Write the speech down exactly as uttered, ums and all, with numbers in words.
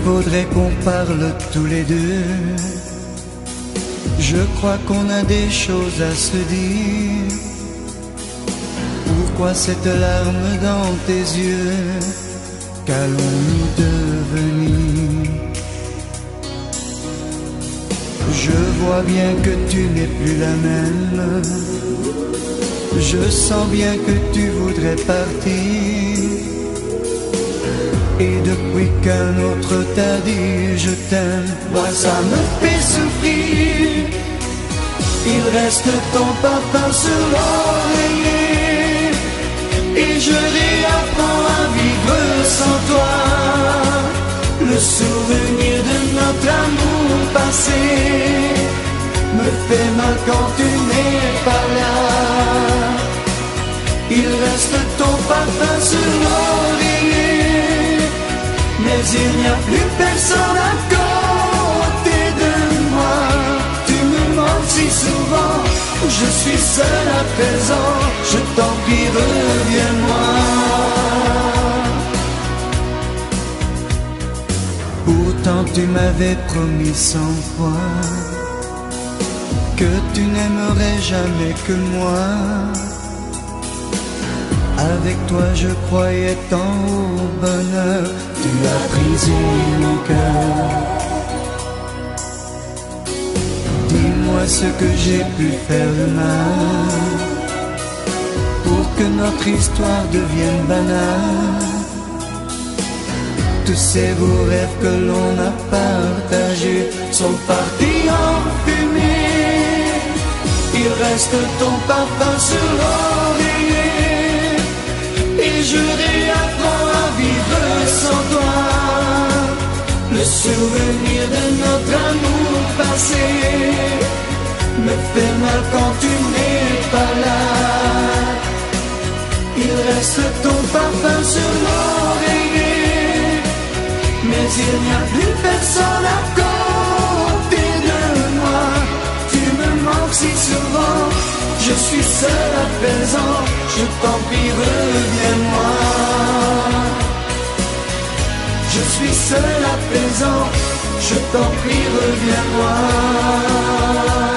faudrait qu'on parle tous les deux. Je crois qu'on a des choses à se dire. Pourquoi cette larme dans tes yeux? Qu'allons-nous devenir? Je vois bien que tu n'es plus la même. Je sens bien que tu voudrais partir. Et depuis qu'un autre t'a dit je t'aime, moi ça me fait souffrir. Il reste ton parfum sur l'oreiller, et je réapprends à vivre sans toi. Le souvenir de notre amour passé me fait mal quand tu n'es pas là. Il reste ton parfum sur l'oreiller, mais il n'y a plus personne à côté de moi. Tu me manques si souvent, je suis seul à présent. Je t'en prie, reviens-moi. Pourtant tu m'avais promis cent fois que tu n'aimerais jamais que moi. Avec toi je croyais tant au bonheur, tu as brisé mon cœur. Dis-moi ce que j'ai pu faire de mal pour que notre histoire devienne banale. Tous ces beaux rêves que l'on a partagés sont partis en fumée. Il reste ton parfum sur l'oreiller, et je réapprends à vivre sans toi. Le souvenir de notre amour passé me fait mal quand tu n'es pas là. Il reste ton parfum sur l'oreiller, mais il n'y a plus personne à côté de moi. Tu me manques si souvent, je suis seul à présent. Je t'en prie, reviens-moi. Je suis seul à présent. Je t'en prie, reviens-moi.